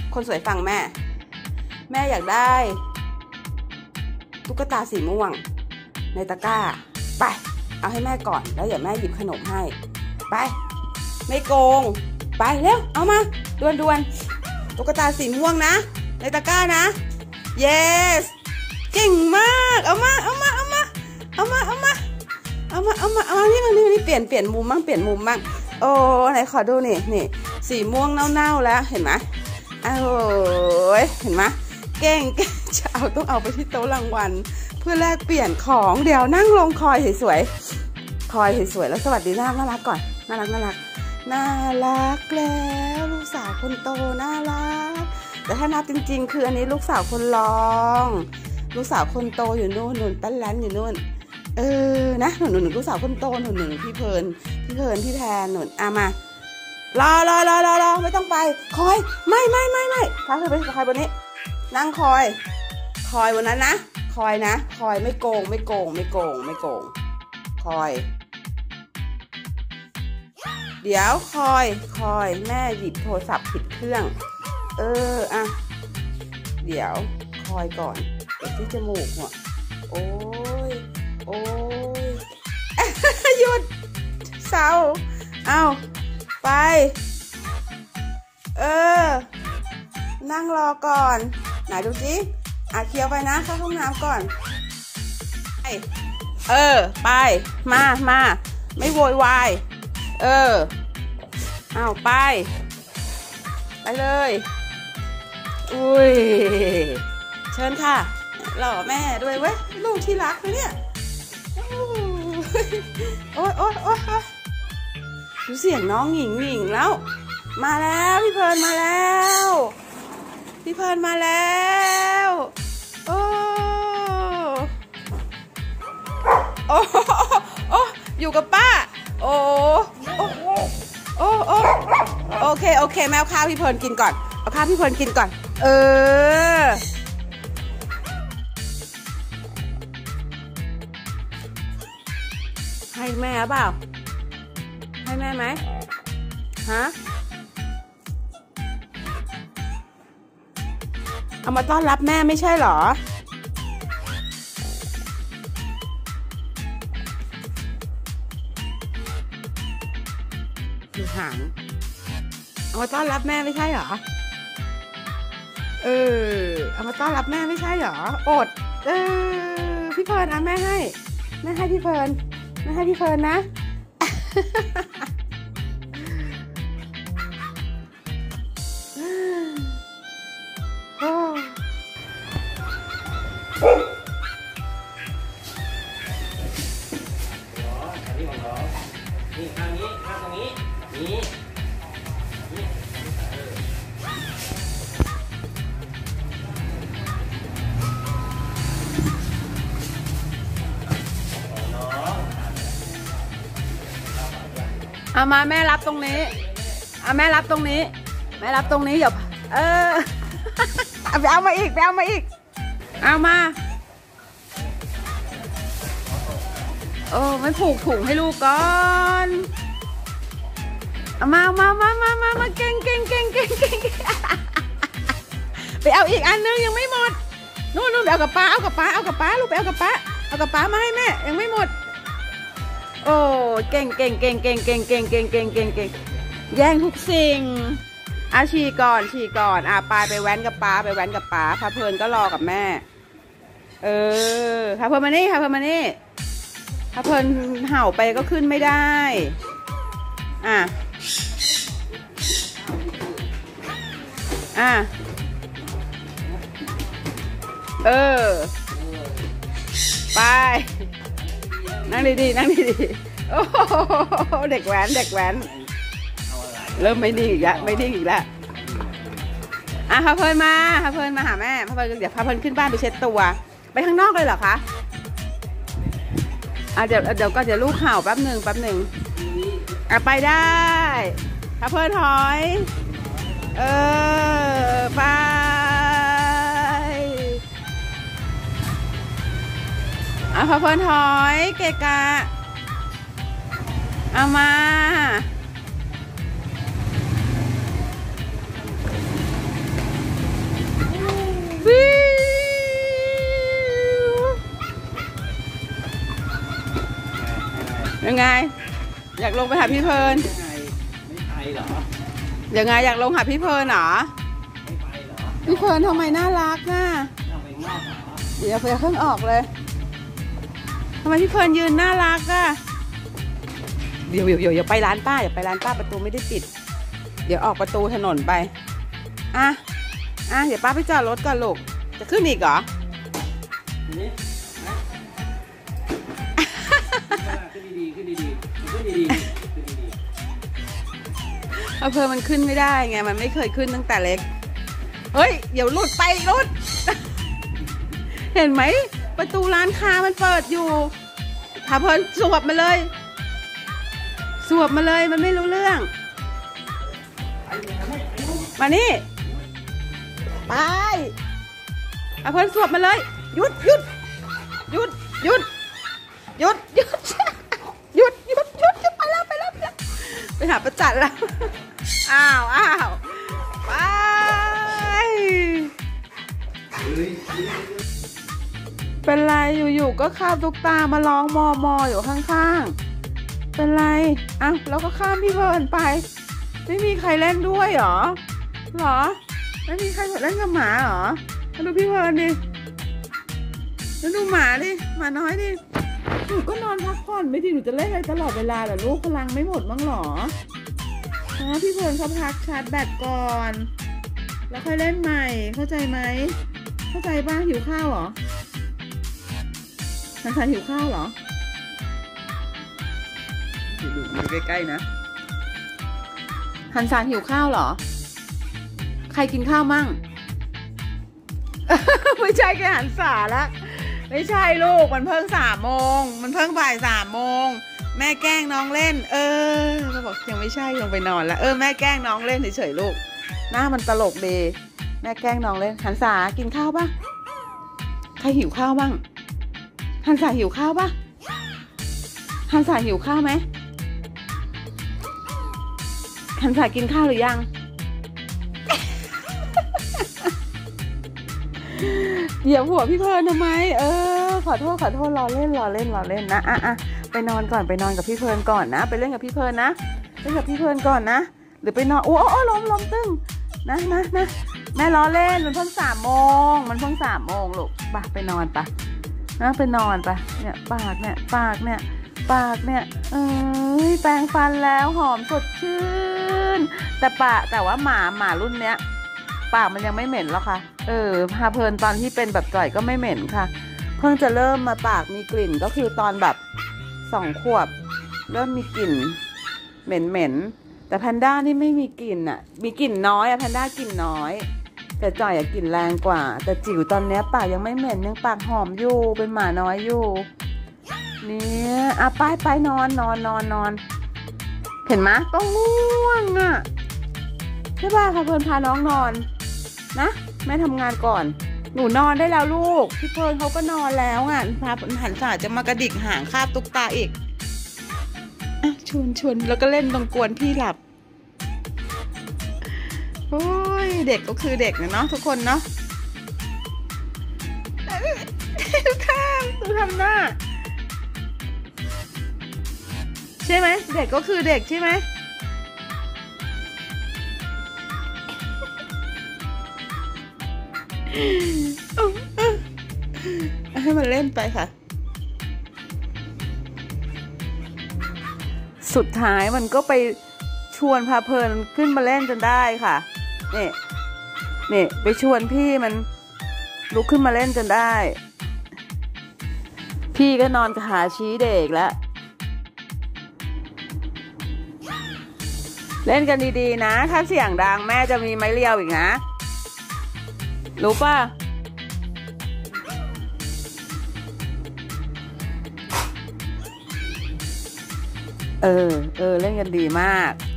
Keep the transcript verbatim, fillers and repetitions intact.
คนสวยฟังแม่แม่อยากได้ตุ๊กตาสีม่วงในตะกร้าไปเอาให้แม่ก่อนแล้วเดี๋ยวแม่หยิบขนมให้ไปไม่โกงไปเร็วเอามาด่วนด่วนตุ๊กตาสีม่วงนะในตะกร้านะ yes เก่งมากเอามาเอามาเอามาเอามาเอามาเอามาเอามาเอามานี่มานี่นี่เปลี่ยนเปลี่ยนมุมบ้างเปลี่ยนมุมบ้างโอ้ไหนขอดูนี่นี่สีม่วงเน่าๆแล้วเห็นไหมโอ้ยเห็นไหมเก่งเก่งจะเอาต้องเอาไปที่โต๊ะรางวัลเพื่อแลกเปลี่ยนของเดี๋ยวนั่งลงคอยสวยๆคอยสวยๆแล้วสวัสดีน่าน่ารักก่อนน่ารักน่ารักน่ารักแล้วลูกสาวคนโตน่ารักแต่ถ้านับจริงๆคืออันนี้ลูกสาวคนรองลูกสาวคนโตอยู่นู่นนู่นตั้นแลนอยู่นู่นเออนะหนูหนูลูกสาวคนโตหนูหนึ่งพี่เพลินพี่เพลินพี่แทนหนูอ่ะมารอรอรอรอรอไม่ต้องไปคอยไม่ไม่ไม่ไม่พาเธอไปคอยบนนี้นั่งคอยคอยบนนั้นนะคอยนะคอยไม่โกงไม่โกงไม่โกงไม่โกงคอยเดี๋ยวคอยคอยแม่หยิบโทรศัพท์ผิดเครื่องเอออ่ะเดี๋ยวคอยก่อนเดี๋ยวที่จมูกหัวโอ้ยโอ้ยหยุดเศร้าเอาไปเออนั่งรอก่อนไหนดูสิอ่ะเคี้ยวไปนะเข้าห้องน้ำก่อนเออไปมามาไม่โวยวายเออเอาไปไปเลยอุ้ยเชิญค่ะหล่อแม่ด้วยเว้ยลูกที่รักเลยเนี่ยโอ๊ยโอ๊ยโอ๊ยดูเสียงน้องหญิงหญิงแล้วมาแล้วพี่เพลินมาแล้วพี่เพลินมาแล้วโอ้โอ้โอ้อยู่กับป้าโอ้โอ้โอ้โอ้โอเคโอเคแมวข้าวพี่เพลินกินก่อนเอาข้าวพี่เพลินกินก่อนเออให้แม่เปล่าให้แม่ไหมฮะเอามาต้อนรับแม่ไม่ใช่หรอดูหางเอามาต้อนรับแม่ไม่ใช่หรอเออเอามาต้อนรับแม่ไม่ใช่หรออดเออพี่เพลินอ่ะแม่ให้แม่ให้พี่เพลินแม่ให้พี่เพลินนะโอ้นี่ข้างนี้ข้างตรงนี้นี่นี่เอามาแม่รับตรงนี้เอาแม่รับตรงนี้แม่รับตรงนี้อย่าเออไปเอามาอีกไปเอามาอีกเอามาโอ้ไม่ผูกถุงให้ลูกก่อนเอามามามามามามาเก่งเก่งเก่งเก่งเก่งไปเอาอีกอันนึงยังไม่หมดนู่นนู่นไปเอากับป้าเอากับป้าเอากับป้าลูกไปเอากับป้าเอากับป้ามาให้แม่ยังไม่หมดโอ้เก่งเก่งเก่งเก่งเก่งเก่งเก่งเก่งเก่งเก่งแย่งทุกสิ่งอาฉี่ก่อนฉี่ก่อนอ่ะปายไปแว้นกับป้าไปแว้นกับป้าพาเพลินก็รอกับแม่เออพาเพลินมานี่พาเพลินมานี่พาเพลินเห่าไปก็ขึ้นไม่ได้อ่ะอ่ะเออไปนั่งดีๆนั่งดีๆโอ้เด็กแว้นเด็กแว้นเริ่มไม่นิ่งอีกแล้วไม่นิ่งอีกแล้วอ่ะพาเพลินมาพาเพลินมาหาแม่พาเพลินเดี๋ยวพาเพลินขึ้นบ้านไปเช็ดตัวไปข้างนอกเลยเหรอคะอ่ะเดี๋ยวเดี๋ยวก็เดี๋ยวลูกเห่าแป๊บหนึ่งแป๊บหนึ่งอ่ะไปได้พาเพลินถอยเออไปอ่ะพาเพลินถอยเกะกะเอามายังไงอยากลงไปหาพี่เพลินยังไงไม่ไปเหรอยังไงอยากลงหาพี่เพลินเหรอไม่ไปเหรอพี่เพลินทำไมน่ารักน่ะเอาไปงอกเหรอเดี๋ยวเพิ่งเพิ่งออกเลยทำไมพี่เพลินยืนน่ารักอ่ะเดี๋ยวเดี๋ยวเดี๋ยวอย่าไปร้านป้าอย่าไปร้านป้าประตูไม่ได้ปิดเดี๋ยวออกประตูถนนไปอ่ะอ่ะเดี๋ยวป้าไปจอดรถก่อนลูกจะขึ้นอีกเหรอนี่นะขึ้นดีๆขึ้นดีๆขึ้นดีๆขึ้นดีๆเอาเพลินมันขึ้นไม่ได้ไงมันไม่เคยขึ้นตั้งแต่เล็กเฮ้ยเดี๋ยวหลุดไปหลุด เห็นไหมประตูร้านค้ามันเปิดอยู่พาเพลินสวบมาเลยสวบมาเลยมันไม่รู้เรื่องมานี่ไปเอาเพลินสวบมาเลยหยุดหยุดหยุดหยุดหยุดหยุดหยุดหยุดหยุดหยุดไปแล้วไปแล้วไปแล้วไปหาประจันแล้วอ้าวอ้าวไปเป็นไรอยู่ๆก็ข้ามตุ๊กตามาร้องมอมออยู่ข้างๆเป็นไรอ้าวแล้วก็ข้ามพี่เพลินไปไม่มีใครเล่นด้วยหรอหรอไม่มีใครเล่นกับหมาหรอมาดูพี่เพลินดิแล้วดูหมาดิหมาน้อยดิหนูก็นอนพักผ่อนไม่ดีหนูจะเล่นอะไรตลอดเวลาเหรอลูกพลังไม่หมดมั้งหรอนะพี่เพลินเขาพักชาร์จแบตก่อนแล้วค่อยเล่นใหม่เข้าใจไหมเข้าใจป่ะหิวข้าวเหรอทันทันหิวข้าวเหรออยู่ดูใกล้ๆนะทันทันหิวข้าวเหรอใครกินข้าวมั่ง ไม่ใช่แกหันสาละไม่ใช่ลูกมันเพิ่งสามโมงมันเพิ่งบ่ายสามโมงแม่แกล้งน้องเล่นเออเขาบอกยังไม่ใช่ลงไปนอนแล้วเออแม่แกล้งน้องเล่นเฉยๆลูกหน้ามันตลกดีแม่แกล้งน้องเล่นหันสากินข้าวป่ะใครหิวข้าวบ้างหันสาหิวข้าวป่ะหันสาหิวข้าวไหมหันสากินข้าวหรือยังเดี๋ยวหัวพี่เพลินทำไมเออขอโทษขอโทษรอเล่นรอเล่นรอเล่นนะอ่ะอ่ะไปนอนก่อนไปนอนกับพี่เพลินก่อนนะไปเล่นกับพี่เพลินนะเล่นกับพี่เพลินก่อนนะหรือไปนอนโอ้โอ้ล้มล้มตึ้งนะนะนะแม่ล้อเล่นมันเพิ่งสามโมงมันเพิ่งสามโมงลูกไปไปนอนปะนะไปนอนปะเนี่ยปากเนี่ยปากเนี่ยปากเนี่ยเอ้ยแปรงฟันแล้วหอมสดชื่นแต่ปากแต่ว่าหมาหมารุ่นเนี้ยปากมันยังไม่เหม็นหรอกค่ะเออพาเพลินตอนที่เป็นแบบจ่อยก็ไม่เหม็นค่ะเพิ่งจะเริ่มมาปากมีกลิ่นก็คือตอนแบบสองขวบเริ่มมีกลิ่นเหม็นเหม็นแต่แพนด้านี่ไม่มีกลิ่นอ่ะมีกลิ่นน้อยอะแพนด้ากลิ่นน้อยแต่จ่อยอะกลิ่นแรงกว่าแต่จิ๋วตอนเนี้ยปากยังไม่เหม็นยังปากหอมอยู่เป็นหมาน้อยอยู่เนี่ยอ่ะไปไปนอนนอนนอนนอนเห็นไหมก็ง่วงอ่ะใช่ป่ะพาเพลินพาน้องนอนนะแม่ทำงานก่อนหนูนอนได้แล้วลูกพี่เพลินเขาก็นอนแล้วอ่ะพาหันสาจะมากระดิกหางคาบตุ๊กตาอีกอ่ะชวนชวนแล้วก็เล่นตรงกวนพี่หลับโอ้ยเด็กก็คือเด็กนะเนาะทุกคนเนาะดูทำดูทำหน้าใช่ไหมเด็กก็คือเด็กใช่ไหมให้มันเล่นไปค่ะสุดท้ายมันก็ไปชวนพาเพลินขึ้นมาเล่นจนได้ค่ะนี่นี่ไปชวนพี่มันลุกขึ้นมาเล่นจนได้พี่ก็นอนขาชี้เด็กแล้วเล่นกันดีๆนะถ้าเสียงดังแม่จะมีไม้เรียวอีกนะรู้ป่ะเออเออเล่นกันดีมาก